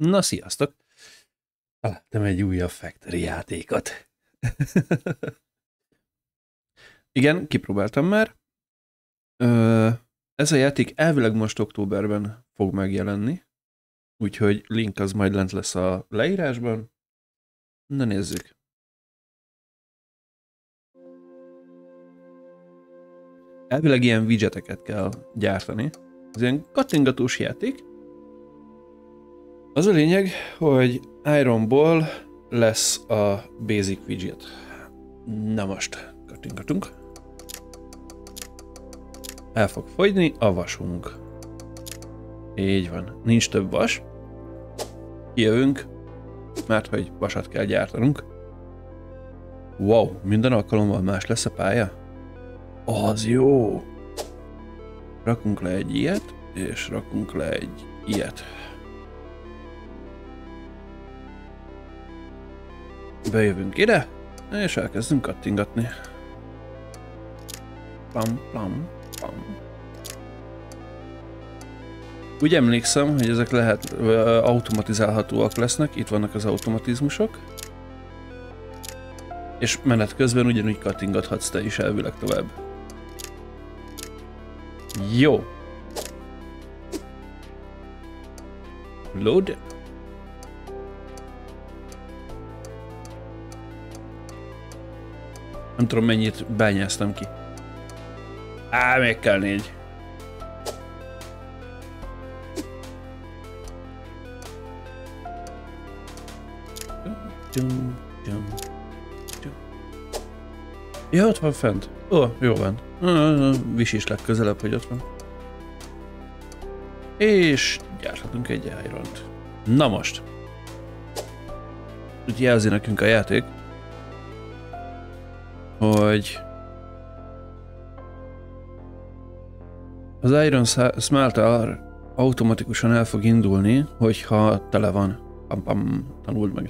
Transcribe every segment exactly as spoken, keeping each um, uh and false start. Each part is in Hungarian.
Na, sziasztok! Találtam egy újabb Factory játékot. Igen, kipróbáltam már. Ez a játék elvileg most októberben fog megjelenni, úgyhogy link az majd lent lesz a leírásban. Na nézzük. Elvileg ilyen widgeteket kell gyártani. Ez ilyen kattingatós játék. Az a lényeg, hogy Ironból lesz a basic widget. Na most, kattingatunk. El fog fogyni a vasunk. Így van, nincs több vas. Kijövünk, mert hogy vasat kell gyártanunk. Wow, minden alkalommal más lesz a pálya? Az jó! Rakunk le egy ilyet, és rakunk le egy ilyet. Bejövünk ide, és elkezdünk kattingatni. Pam, pam, pam. Úgy emlékszem, hogy ezek lehet automatizálhatóak lesznek, itt vannak az automatizmusok. És menet közben ugyanúgy kattingathatsz te is elvileg tovább. Jó. Load. Nem tudom, mennyit bányáztam ki. Á, még kell négy. Ja, ott van fent. Ó, oh, jó van. Vis is legközelebb, hogy ott van. És gyárthatunk egy iront. Na most. Úgy jelzi nekünk a játék, hogy az Iron Smelter automatikusan el fog indulni, hogyha tele van. Pam, pam, tanuld meg.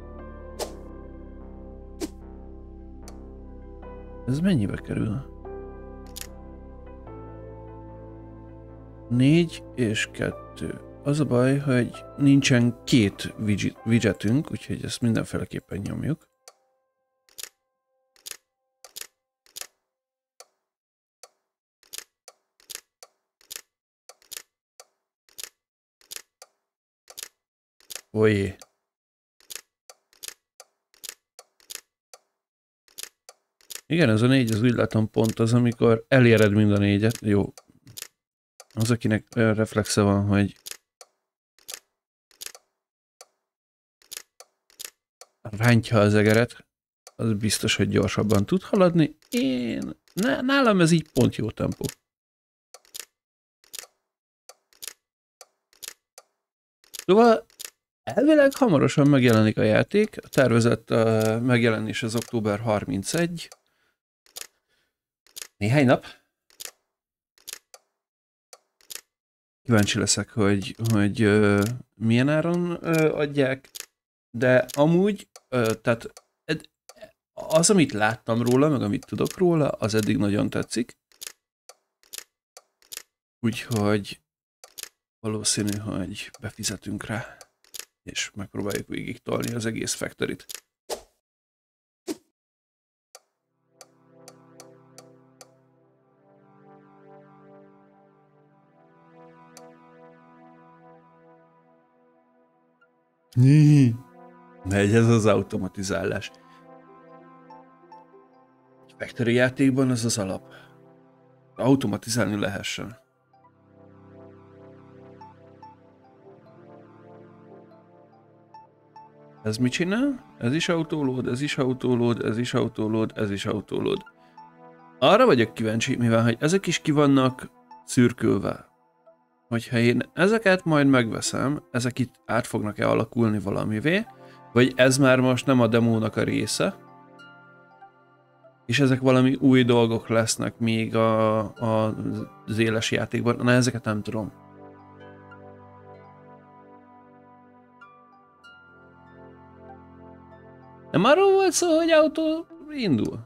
Ez mennyibe kerül? Négy és kettő. Az a baj, hogy nincsen két widgetünk, úgyhogy ezt mindenféleképpen nyomjuk. Ojé. Igen, ez a négy, az úgy látom pont az, amikor eléred mind a négyet. Jó. Az, akinek olyan reflexe van, hogy rántja az egeret, az biztos, hogy gyorsabban tud haladni. Én... Nálam ez így pont jó tempó. Szóval elvileg hamarosan megjelenik a játék. A tervezett uh, megjelenés az október harmincegy. Néhány nap. Kíváncsi leszek, hogy, hogy uh, milyen áron uh, adják, de amúgy, uh, tehát ed, az, amit láttam róla, meg amit tudok róla, az eddig nagyon tetszik. Úgyhogy valószínű, hogy befizetünk rá, és megpróbáljuk végig tolni az egész Factoryt. Megy ez az automatizálás. Egy Factory játékban ez az alap. Automatizálni lehessen. Ez mit csinál? Ez is autoload, ez is autoload, ez is autoload, ez is autoload. Arra vagyok kíváncsi, mivel hogy ezek is ki vannak szürkülve. Hogyha én ezeket majd megveszem, ezek itt át fognak-e alakulni valamivé, vagy ez már most nem a demónak a része, és ezek valami új dolgok lesznek még a, a, az éles játékban. Na, ezeket nem tudom. Nem arról volt szó, hogy autó indul?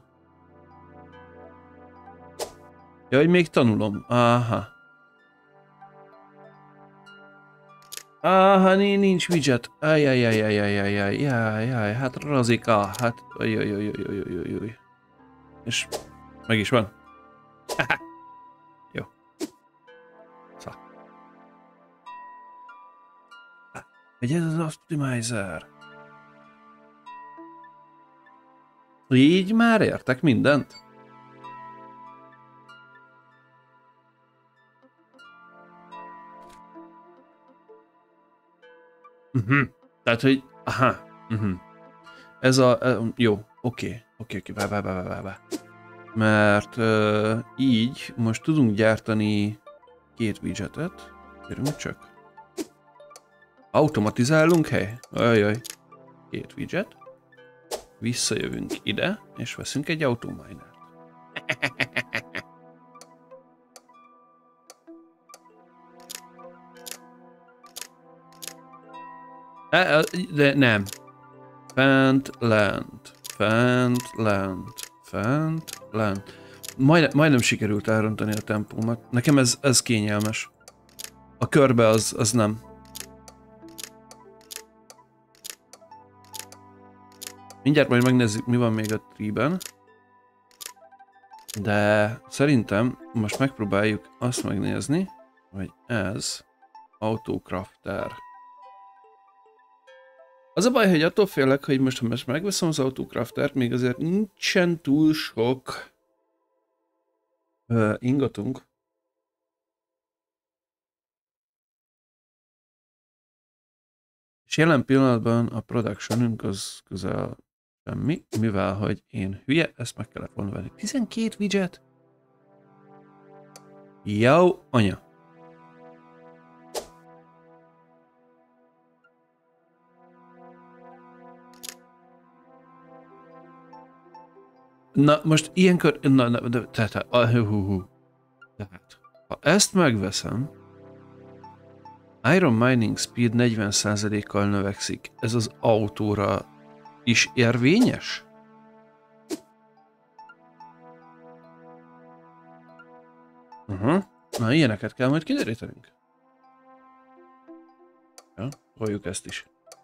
Ja, hogy még tanulom. Aha. Ah, nincs widget. Ajjajjajjajjajjajjajjaj, hát razika, hát ajjajjajjajjajjajjaj. És meg is van. Jó. Szóval. Hogy ez az optimizer. Így már értek mindent? Uh-huh. Tehát, hogy... Aha. Uh-huh. Ez a... Uh, jó. Oké. Oké, oké. Vá, vá, vá, vá, vá. Mert uh, így most tudunk gyártani két widgetet. Kérünk csak. Automatizálunk, hely? Ajaj. Két widget. Visszajövünk ide, és veszünk egy autominert. De nem. Fent, lent. Fent, lent. Fent, lent. Majd, majdnem sikerült elrontani a tempómat. Nekem ez, ez kényelmes. A körbe az, az nem. Mindjárt majd megnézzük, mi van még a tree-ben. De szerintem most megpróbáljuk azt megnézni, hogy ez autocrafter. Az a baj, hogy attól félek, hogy most, ha most megveszem az autocraftert, még azért nincsen túl sok uh, ingatunk. És jelen pillanatban a productionünk az közel semmi, mivel hogy én hülye, ezt meg kellett volna venni. tizenkét widget? Jó, anya. Na, most ilyenkor... Na, na, de, tehát, ah, hú, hú, hú. Tehát, ha ezt megveszem, Iron Mining Speed negyven százalékkal növekszik. Ez az autóra is érvényes? Uh-huh. Na, ilyeneket kell majd kiderítenünk. Ja, halljuk ezt is.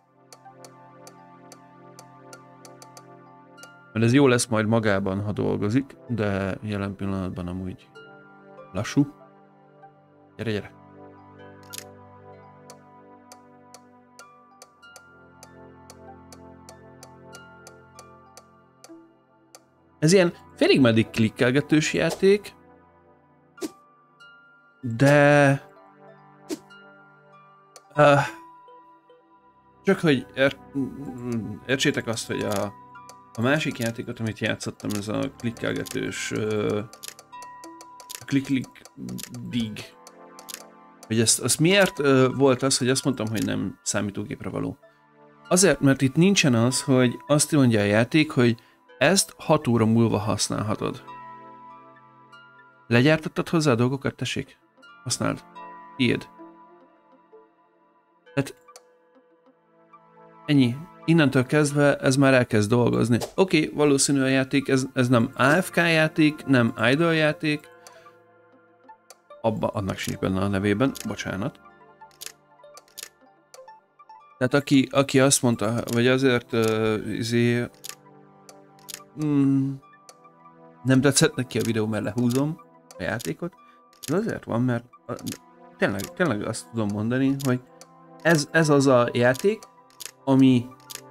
Mert ez jó lesz majd magában, ha dolgozik, de jelen pillanatban amúgy lassú. Gyere, gyere. Ez ilyen félig meddig klikkelgetős játék, de... Uh, csak hogy ér, értsétek azt, hogy a, a másik játékot, amit játszottam, ez a klikkelgetős uh, klik-klik-dig. Hogy ezt, az miért uh, volt az, hogy azt mondtam, hogy nem számítógépre való? Azért, mert itt nincsen az, hogy azt mondja a játék, hogy ezt hat óra múlva használhatod. Legyártottad hozzá a dolgokat, tessék? Használd. Tiéd. Tehát ennyi. Innentől kezdve ez már elkezd dolgozni. Oké, okay, valószínű a játék, ez, ez nem á ef ká játék, nem idle játék. Abba, annak sincs benne a nevében, bocsánat. Tehát aki, aki azt mondta, vagy azért uh, izé, mm, nem tetszett neki a videó, mert lehúzom a játékot, ez azért van, mert uh, tényleg, tényleg azt tudom mondani, hogy ez, ez az a játék, ami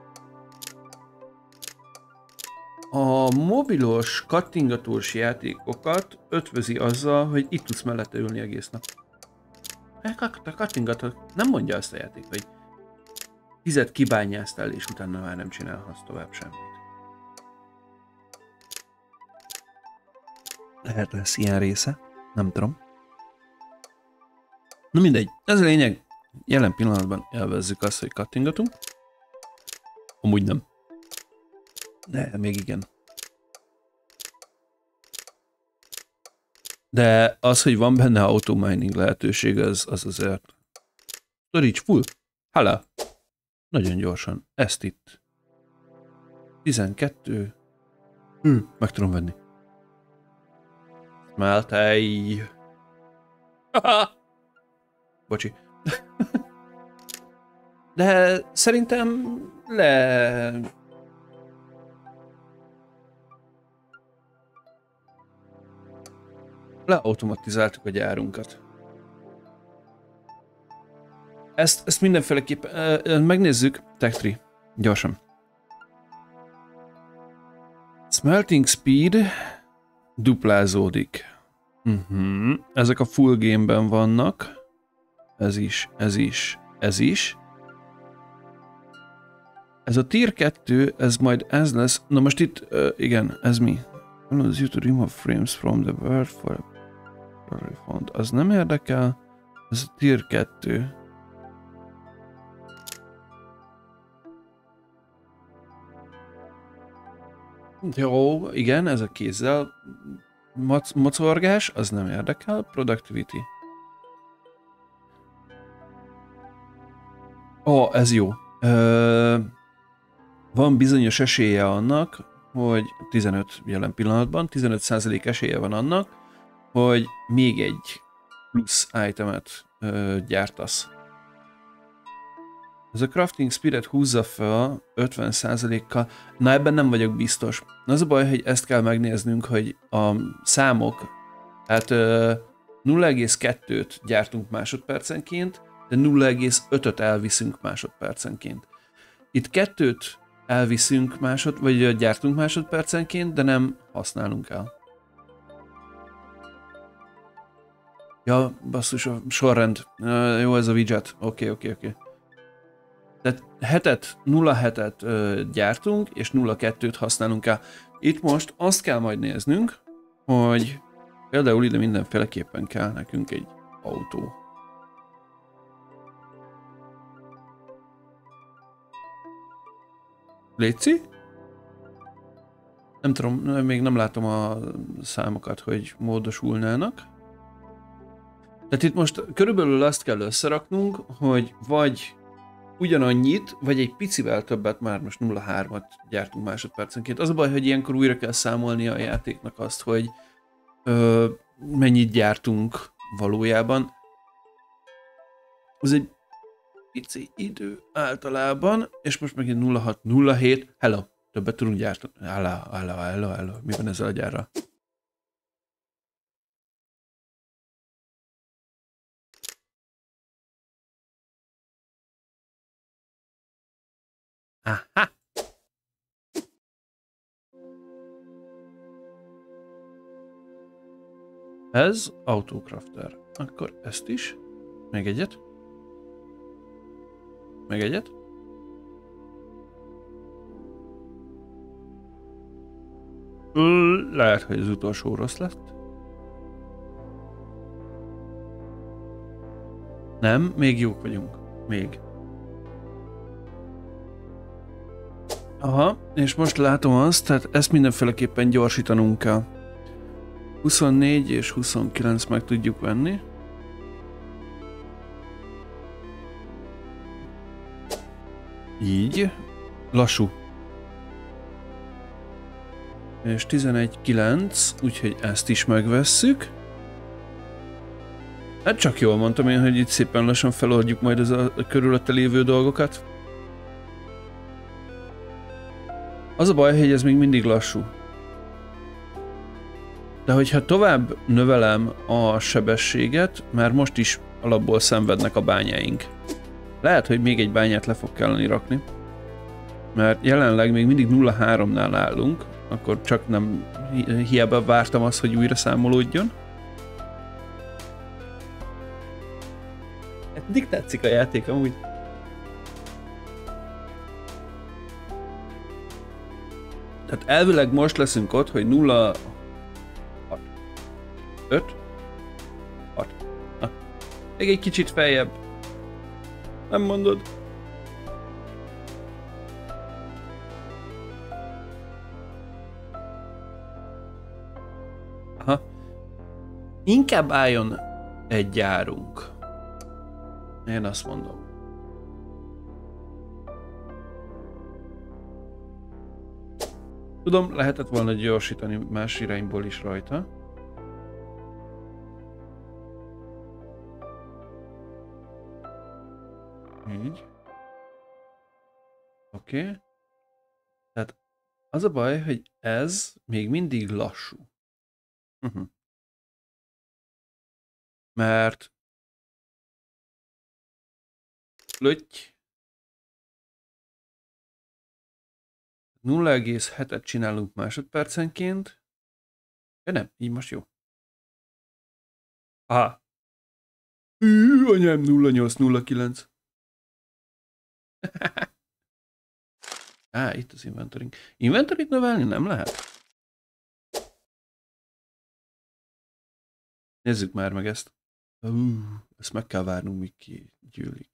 a mobilos, kattingatós játékokat ötvözi azzal, hogy itt tudsz mellette ülni egész nap. A kattingatot nem mondja azt a játék, hogy tizet kibányáztál, és utána már nem csinálhatsz tovább semmit. Lehet lesz ilyen része, nem tudom. Na mindegy, ez a lényeg. Jelen pillanatban elvezzük azt, hogy kattingatunk. Amúgy nem. De még igen. De az, hogy van benne automining lehetőség, az, az azért... Storage full. Hala. Nagyon gyorsan. Ezt itt. tizenkettő. Hm, meg tudom venni. Smeltej. Bocsi. De szerintem le... leautomatizáltuk a gyárunkat. Ezt, ezt mindenféleképpen... Uh, megnézzük. Tech Tree. Gyorsan. Smelting speed duplázódik. Uh-huh. Ezek a full game-ben vannak. Ez is, ez is, ez is. Ez a tier kettő, ez majd ez lesz. Na most itt, uh, igen, ez mi? Allows you to remove frames from the world for a refund. Az nem érdekel. Ez a tier kettő. Jó, igen, ez a kézzel moc mocorgás, az nem érdekel. Productivity. Ó, oh, ez jó. Ö, van bizonyos esélye annak, hogy tizenöt jelen pillanatban, tizenöt százalék esélye van annak, hogy még egy plusz itemet ö, gyártasz. Ez a crafting speedet húzza fel ötven százalékkal. Na, ebben nem vagyok biztos. Az a baj, hogy ezt kell megnéznünk, hogy a számok, tehát nulla egész kettőt gyártunk másodpercenként, de nulla egész ötöt elviszünk másodpercenként. Itt kettőt elviszünk másod, vagy gyártunk másodpercenként, de nem használunk el. Ja, basszus, a sorrend. Uh, jó, ez a widget. Oké, oké, oké. Tehát hetet, nulla hetet ö, gyártunk, és nulla kettőt használunk el. Itt most azt kell majd néznünk, hogy például ide mindenféleképpen kell nekünk egy autó. Léci? Nem tudom, még nem látom a számokat, hogy módosulnának. Tehát itt most körülbelül azt kell összeraknunk, hogy vagy ugyanannyit, vagy egy picivel többet, már most nulla egész hármat gyártunk másodpercenként. Az a baj, hogy ilyenkor újra kell számolni a játéknak azt, hogy ö, mennyit gyártunk valójában. Ez egy pici idő általában, és most megint nulla hat nulla hét, hello, többet tudunk gyártani. Hello, hello, hello, hello, mi van ezzel a gyárral? Aha. Ez Autocrafter. Akkor ezt is. Még egyet. Még egyet. Lehet, hogy az utolsó rossz lett. Nem, még jók vagyunk. Még. Aha, és most látom azt, tehát ezt mindenféleképpen gyorsítanunk kell. huszonnégy és huszonkilenc meg tudjuk venni. Így. Lassú. És tizenegy kilenc, úgyhogy ezt is megvesszük. Hát csak jól mondtam én, hogy itt szépen lassan feloldjuk majd az a körülötte lévő dolgokat. Az a baj, hogy ez még mindig lassú. De hogyha tovább növelem a sebességet, már most is alapból szenvednek a bányáink. Lehet, hogy még egy bányát le fog kelleni rakni. Mert jelenleg még mindig nulla egész háromnál állunk, akkor csak nem hi hiába vártam azt, hogy újra számolódjon. Eddig tetszik a játék amúgy. Tehát elvileg most leszünk ott, hogy nulla hat öt hat. Na, még egy kicsit feljebb. Nem mondod? Aha. Inkább álljon egy gyárunk. Én azt mondom. Tudom, lehetett volna gyorsítani más irányból is rajta. Így. Oké. Okay. Tehát az a baj, hogy ez még mindig lassú. Uh-huh. Mert löty nulla egész hetet csinálunk másodpercenként. Ja nem, így most jó. Aha. Ű, anyám, nulla nyolc nulla kilenc. Á, itt az inventoring. Inventorit növelni nem lehet? Nézzük már meg ezt. Uh, ezt meg kell várnunk, míg kigyűlik.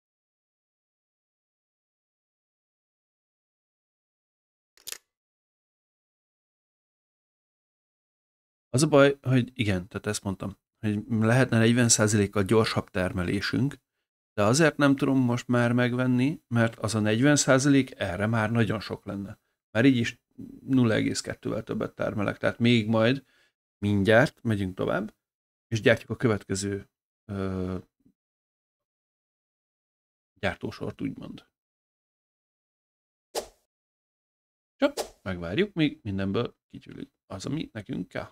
Az a baj, hogy igen, tehát ezt mondtam, hogy lehetne negyven százalékkal gyorsabb termelésünk, de azért nem tudom most már megvenni, mert az a negyven százalék erre már nagyon sok lenne. Már így is nulla egész kettővel többet termelek, tehát még majd mindjárt megyünk tovább, és gyártjuk a következő ö, gyártósort, úgymond. Csak megvárjuk, míg mindenből kigyűlik az, ami nekünk kell.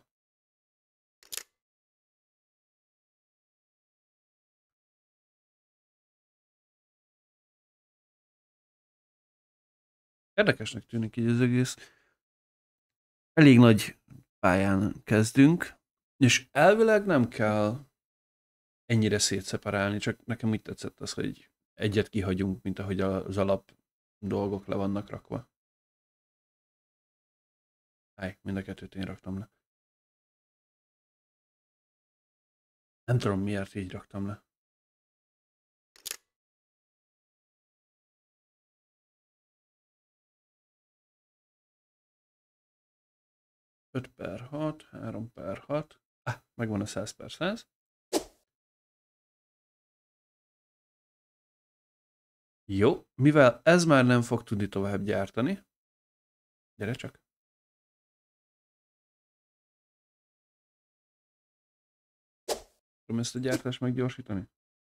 Érdekesnek tűnik így az egész. Elég nagy pályán kezdünk, és elvileg nem kell ennyire szétszeparálni, csak nekem úgy tetszett az, hogy egyet kihagyunk, mint ahogy az alap dolgok le vannak rakva. Áj, mind a kettőt én raktam le. Nem tudom, miért így raktam le. öt per hat, három per hat. Ah, megvan a száz per száz. Jó, mivel ez már nem fog tudni tovább gyártani. Gyere csak. Tudom ezt a gyártást meggyorsítani?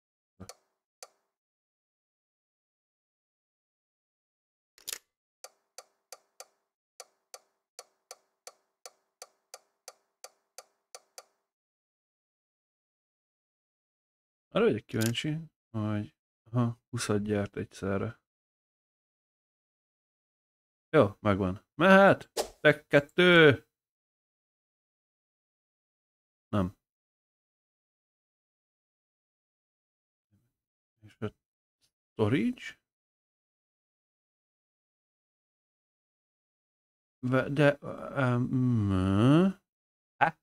Arra vagyok kíváncsi, hogy aha, húszat gyárt egyszerre. Jó, megvan. Mehet! Tek kettő! Nem. És a storage? De... Um, hát?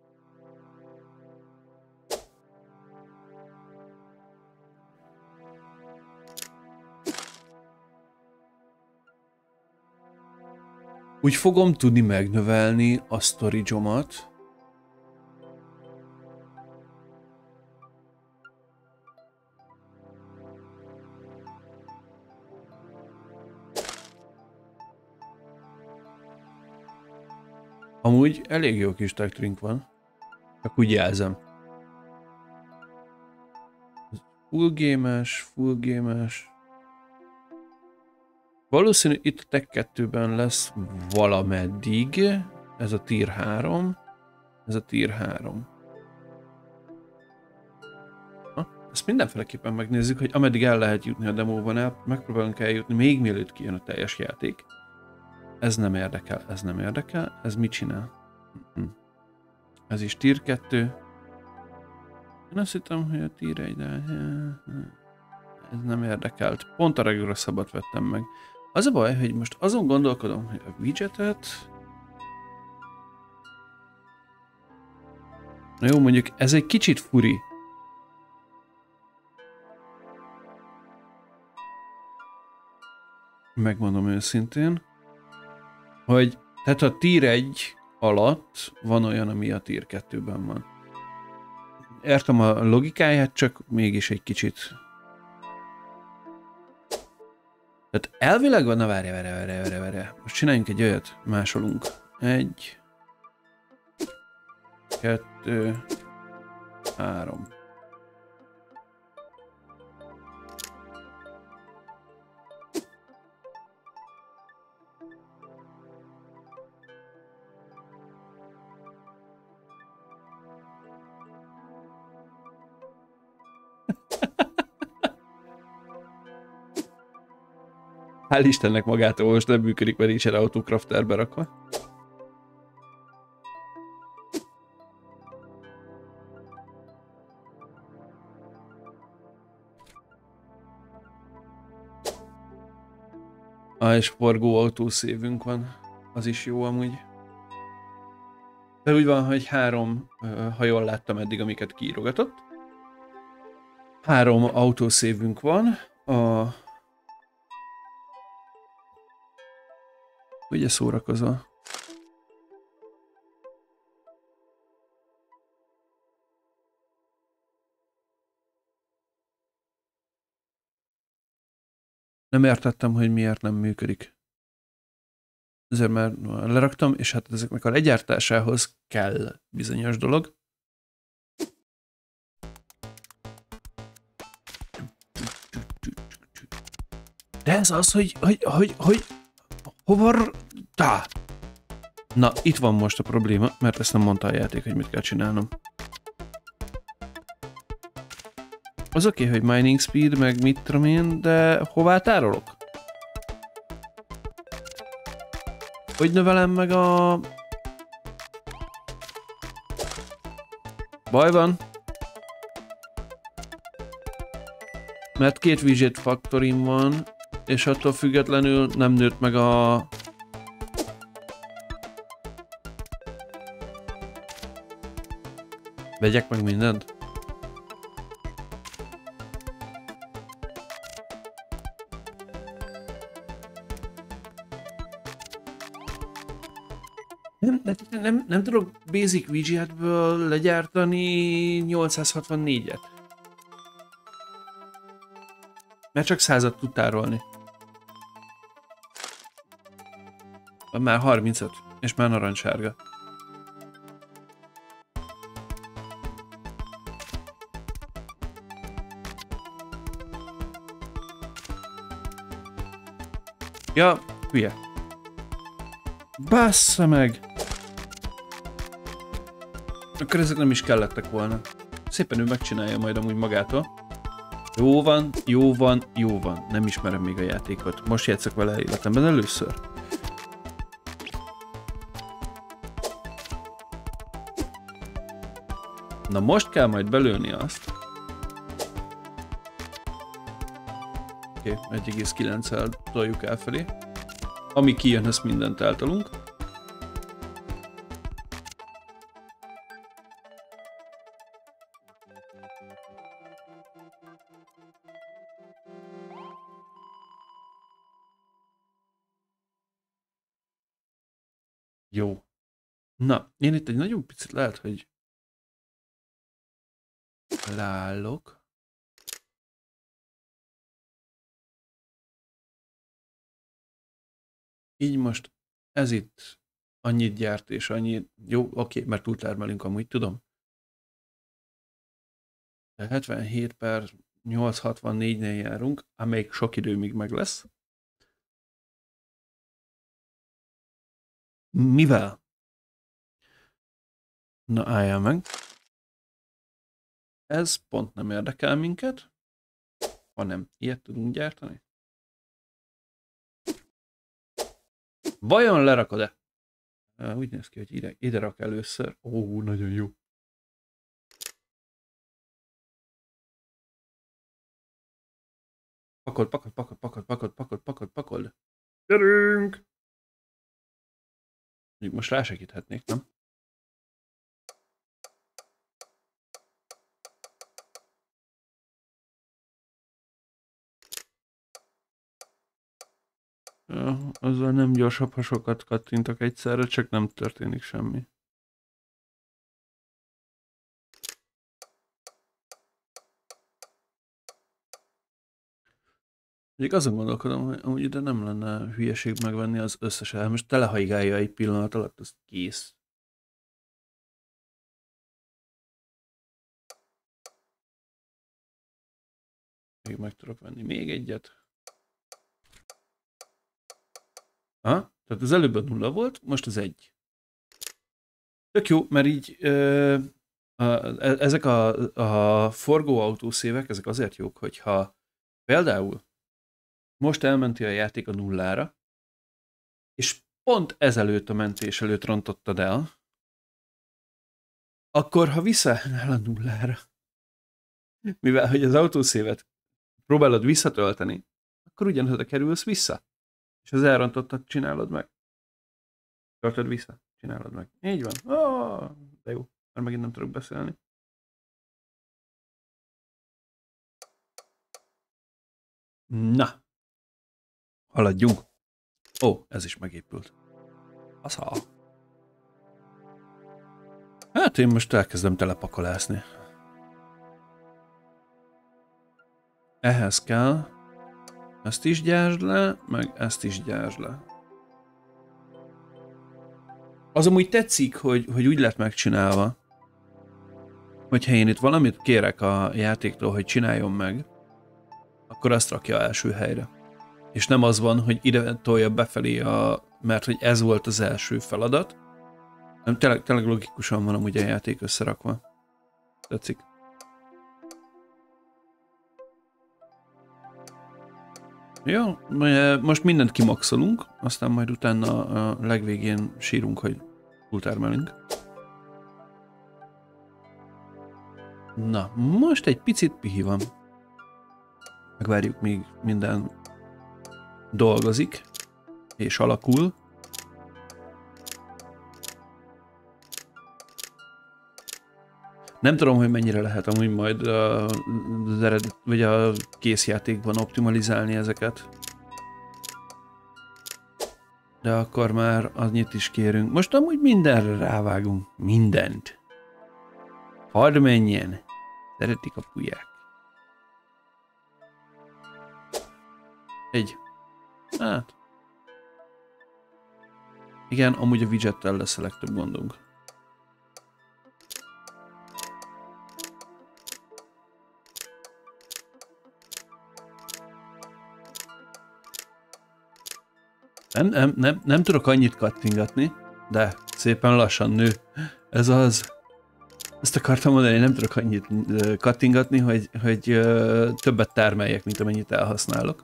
Úgy fogom tudni megnövelni a storage-omat. Amúgy elég jó kis tech van. Csak úgy jelzem. Full game-es, full game-es. Valószínű itt a Tech kettőben lesz valameddig. Ez a tier három. Ez a tier három. Ha, ezt mindenféleképpen megnézzük, hogy ameddig el lehet jutni a demóban, el, megpróbálunk eljutni még mielőtt kijön a teljes játék. Ez nem érdekel, ez nem érdekel. Ez mit csinál? Ez is tier kettő. Én azt hittem, hogy a tier egy, de ez nem érdekelt. Pont a legrosszabbat vettem meg. Az a baj, hogy most azon gondolkodom, hogy a widgetet... Na jó, mondjuk ez egy kicsit furi. Megmondom őszintén, hogy tehát a tier egy alatt van olyan, ami a tier kettőben van. Értem a logikáját, csak mégis egy kicsit... Tehát elvileg van, na várja, várja, várja, várja, várja. Most csináljunk egy olyat, másolunk. Egy, kettő, három. Hál' Istennek magától most nem működik, mert nincsen autocrafter berakva. Ah, és forgó autószévünk van. Az is jó amúgy. De úgy van, hogy három, ha jól láttam eddig, amiket kiírogatott. Három autószévünk van. A... Ugye szórakozol? Nem értettem, hogy miért nem működik. Ezért már leraktam, és hát ezeknek a legyártásához kell bizonyos dolog. De ez az, hogy, hogy, hogy, hogy hova... Tá. Na, itt van most a probléma, mert ezt nem mondta a játék, hogy mit kell csinálnom. Az oké, okay, hogy mining speed, meg mit tudom én, de hová tárolok? Hogy növelem meg a... Baj van. Mert két widget factorim van, és attól függetlenül nem nőtt meg a... Vegyek meg mindent? Nem, nem, nem, nem tudok basic widgetből legyártani nyolcszázhatvannégyet. Mert csak százat tud tárolni. Már harmincöt, és már narancssárga. Ja, hülye. Bassza meg! Akkor ezek nem is kellettek volna. Szépen ő megcsinálja majd amúgy magától. Jó van, jó van, jó van. Nem ismerem még a játékot. Most játszok vele életemben először. Na most kell majd belőni azt. Oké, okay, egy egész kilenccel toljuk elfelé. Ami kijön, ezt mindent eltolunk. Jó. Na, én itt egy nagyon picit lehet, hogy leállok. Így most ez itt annyit gyárt és annyit... Jó, oké, mert túltermelünk amúgy, tudom. De hetvenhét per nyolcszázhatvannégynél járunk, amelyik sok idő még meg lesz. Mivel? Na, álljál meg. Ez pont nem érdekel minket, hanem ilyet tudunk gyártani. Vajon lerakod-e? Úgy néz ki, hogy ide, ide rak először. Ó, nagyon jó. Pakold, pakold, pakold, pakold, pakold, pakold, pakold, pakold. Gyerünk! Most rásegíthetnék, nem? Ja, azzal nem gyorsabb, ha sokat kattintok egyszerre, csak nem történik semmi. Még azon gondolkodom, hogy amúgy ide nem lenne hülyeség megvenni az összes el. Most telehaigálja egy pillanat alatt, az kész. Még meg tudok venni még egyet. Ha? Tehát az előbb a nulla volt, most az egy. Tök jó, mert így ö, a, ezek a, a forgó autószévek, ezek azért jók, hogyha például Most elmenti a játék a nullára, és pont ezelőtt a mentés előtt rontottad el, akkor ha visszaállnál a nullára, mivel hogy az autószévet próbálod visszatölteni, akkor ugyanoda kerülsz vissza. És az elrontottat csinálod meg. Töltöd vissza, csinálod meg. Így van. Oh, de jó, mert megint nem tudok beszélni. Na. Haladjunk. Ó, oh, ez is megépült. Asza. Hát én most elkezdem telepakolászni. Ehhez kell. Ezt is gyártsd le, meg ezt is gyártsd le. Az amúgy tetszik, hogy, hogy úgy lett megcsinálva, hogyha én itt valamit kérek a játéktól, hogy csináljon meg, akkor azt rakja első helyre. És nem az van, hogy ide tolja befelé, a, mert hogy ez volt az első feladat, hanem tényleg, tényleg logikusan van amúgy a játék összerakva. Tetszik. Jó, most mindent kimaxolunk, aztán majd utána a legvégén sírunk, hogy túltermelünk. Na, most egy picit pihi van. Megvárjuk, míg minden dolgozik és alakul. Nem tudom, hogy mennyire lehet amúgy majd az eredet, vagy a készjátékban optimalizálni ezeket. De akkor már annyit is kérünk. Most amúgy mindenre rávágunk. Mindent. Hadd menjen. Szeretik a pulyák. Egy. Hát. Igen, amúgy a widgettel lesz a legtöbb gondunk. Nem, nem, nem, nem tudok annyit kattingatni, de szépen lassan nő. Ez az. Ezt akartam mondani, nem tudok annyit kattingatni, hogy, hogy többet termeljek, mint amennyit elhasználok.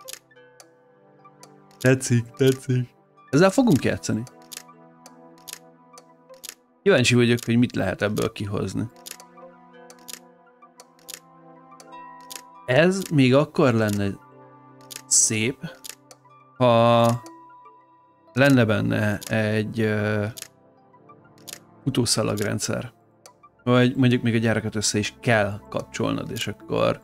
Tetszik, tetszik. Ezzel fogunk játszani. Kíváncsi vagyok, hogy mit lehet ebből kihozni. Ez még akkor lenne szép, ha lenne benne egy uh, utószalagrendszer. Vagy mondjuk még a gyárakat össze is kell kapcsolnod, és akkor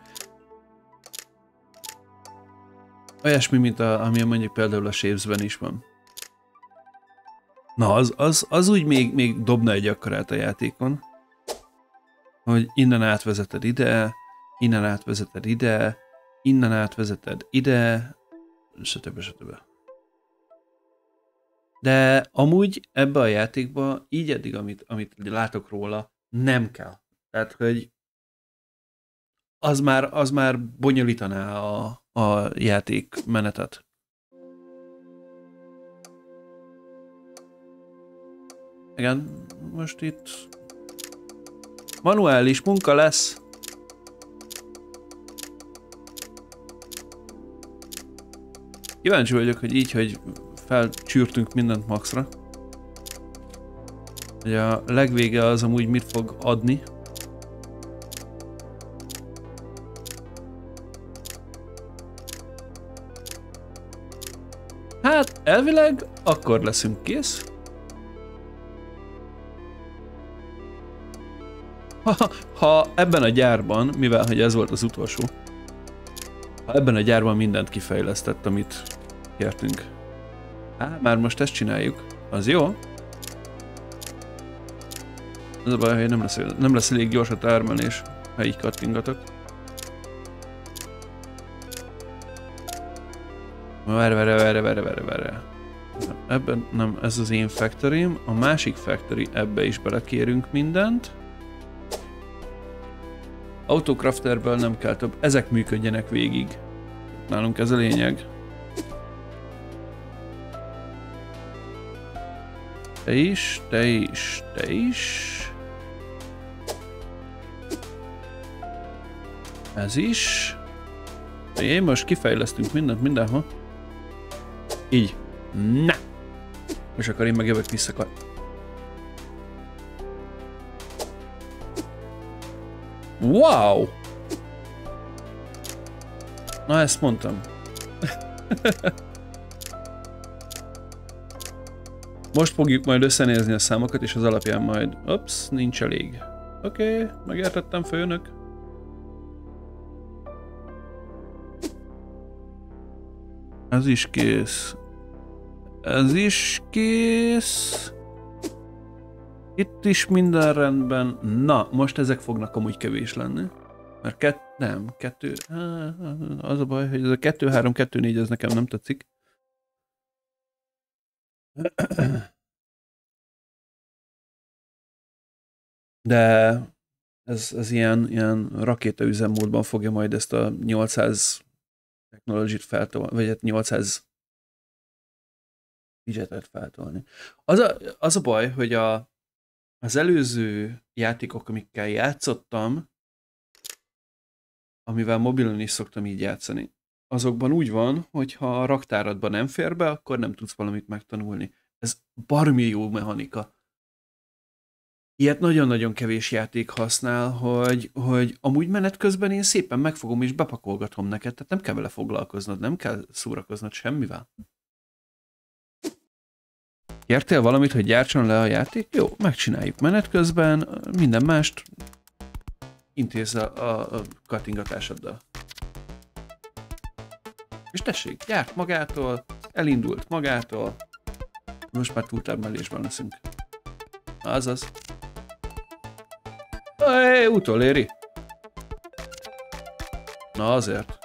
olyasmi, mint a, ami mondjuk például a Shapes-ben is van. Na, az, az, az úgy még, még dobna egy akkorát a játékon, hogy innen átvezeted ide, innen átvezeted ide, innen átvezeted ide, stb. stb. De amúgy ebbe a játékba így eddig, amit, amit látok róla, nem kell. Tehát, hogy az már, az már bonyolítaná a, a játék menetet. Igen, most itt manuális munka lesz. Kíváncsi vagyok, hogy így, hogy felcsűrtünk mindent maxra. Hogy a legvége az amúgy mit fog adni. Hát elvileg akkor leszünk kész. Ha, ha ebben a gyárban, mivel hogy ez volt az utolsó, ha ebben a gyárban mindent kifejlesztett, amit kértünk. Á, már most ezt csináljuk. Az jó. Az a baj, hogy nem lesz, nem lesz elég gyors a termelés, ha így kattingatok. Várj, várj, várj, várj, várj, várj. Ebben nem, ez az én factorym. A másik factory, ebbe is belekérünk mindent. Autocrafterből nem kell több. Ezek működjenek végig. Nálunk ez a lényeg. Te is, te is, te is. Ez is. Én most kifejlesztünk mindent mindenhol. Így. Na! És akkor én meg jövök vissza. Wow! Na, ezt mondtam. Most fogjuk majd összenézni a számokat, és az alapján majd... Ups, nincs elég. Oké, okay, megértettem, főnök. Ez is kész. Ez is kész. Itt is minden rendben. Na, most ezek fognak amúgy kevés lenni. Mert kett, nem, kettő, az a baj, hogy ez a kettő, három, kettő, négy, ez nekem nem tetszik. De ez, ez ilyen, ilyen rakéta üzemmódban fogja majd ezt a nyolcszáz technology-t feltolni, vagy hát nyolcszáz widgetet feltolni. Az a, az a baj, hogy a, az előző játékok, amikkel játszottam, amivel mobilon is szoktam így játszani, azokban úgy van, hogy ha a raktáradban nem fér be, akkor nem tudsz valamit megtanulni. Ez baromi jó mechanika. Ilyet nagyon-nagyon kevés játék használ, hogy, hogy amúgy menet közben én szépen megfogom és bepakolgatom neked, tehát nem kell vele foglalkoznod, nem kell szórakoznod semmivel. Kértél valamit, hogy gyártson le a játék? Jó, megcsináljuk menet közben, minden mást intézz a, a kattingatásoddal. És tessék, gyárt magától, elindult magától, most már túltermelésben leszünk. Azaz. Ej, utoléri. Na azért.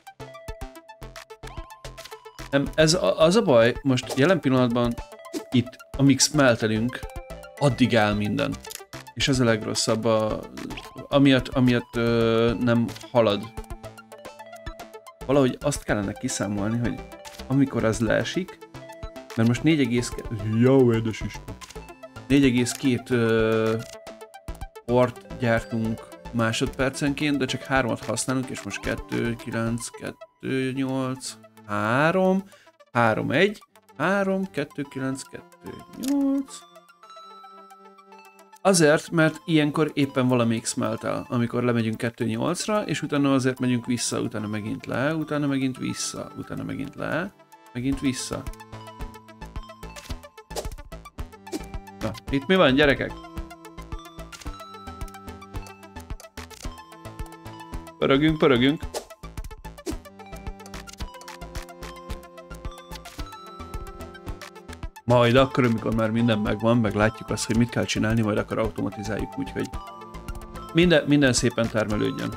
Nem, ez a, az a baj, most jelen pillanatban itt, amíg smeltelünk, addig áll minden. És ez a legrosszabb, a, amiatt, amiatt ö, nem halad. Valahogy azt kellene kiszámolni, hogy amikor az leesik, mert most négy egész kettő... Jó, édes Isten! négy egész kettő port gyártunk másodpercenként, de csak hármat használunk, és most kettő, kilenc, kettő, nyolc, három, három, egy, három, kettő, kilenc, kettő, nyolc. Azért, mert ilyenkor éppen valamelyik smeltel, amikor lemegyünk kettő nyolcra, és utána azért megyünk vissza, utána megint le, utána megint vissza, utána megint le, megint vissza. Na, itt mi van, gyerekek? Pörögünk, pörögünk. Majd akkor, amikor már minden megvan, meg látjuk azt, hogy mit kell csinálni, majd akkor automatizáljuk úgy, hogy minden, minden szépen termelődjön.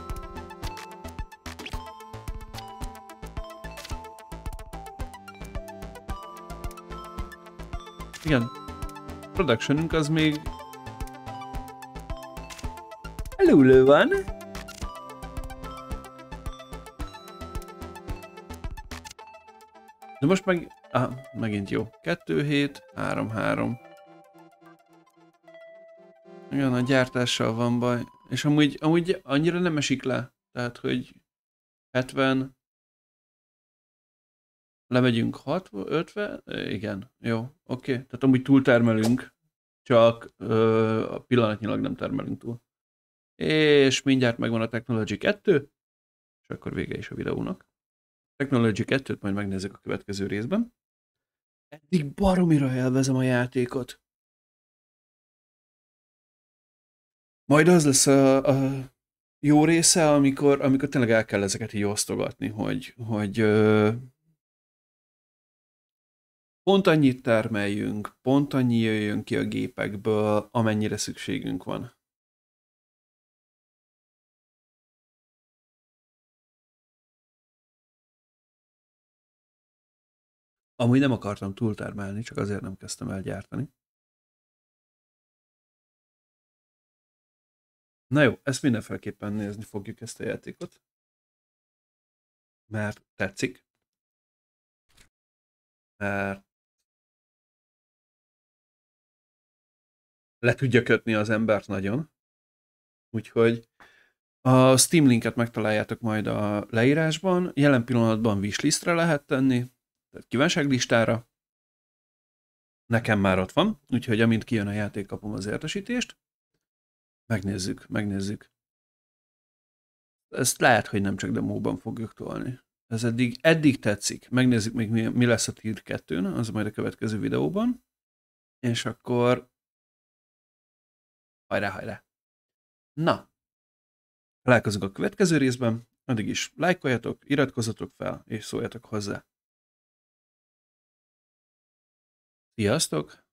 Igen. Productionünk az még elülő van. De most meg... Ah, megint jó. kettő, hét, három, három. Igen, a gyártással van baj. És amúgy, amúgy annyira nem esik le. Tehát, hogy hetven... Lemegyünk hatvan, ötven? Igen, jó, oké. Okay. Tehát amúgy túltermelünk, csak ö, a pillanatnyilag nem termelünk túl. És mindjárt megvan a Technology kettő, és akkor vége is a videónak. Technology kettőt majd megnézzük a következő részben. Eddig baromira élvezem a játékot. Majd az lesz a, a jó része, amikor, amikor tényleg el kell ezeket így osztogatni, hogy, hogy ö, pont annyit termeljünk, pont annyi jöjjön ki a gépekből, amennyire szükségünk van. Amúgy nem akartam túltermelni, csak azért nem kezdtem el gyártani. Na jó, ezt mindenféleképpen nézni fogjuk, ezt a játékot. Mert tetszik. Mert le tudja kötni az embert nagyon. Úgyhogy A Steam linket megtaláljátok majd a leírásban. Jelen pillanatban wishlistre lehet tenni, tehát kívánságlistára. Nekem már ott van, úgyhogy amint kijön a játék, kapom az értesítést. Megnézzük, megnézzük. Ezt lehet, hogy nem csak demóban fogjuk tolni. Ez eddig, eddig tetszik. Megnézzük még mi, mi lesz a Tier kettőn, az majd a következő videóban. És akkor hajrá, hajrá. Na, találkozunk a következő részben. Addig is lájkoljatok, iratkozzatok fel, és szóljatok hozzá. Sziasztok!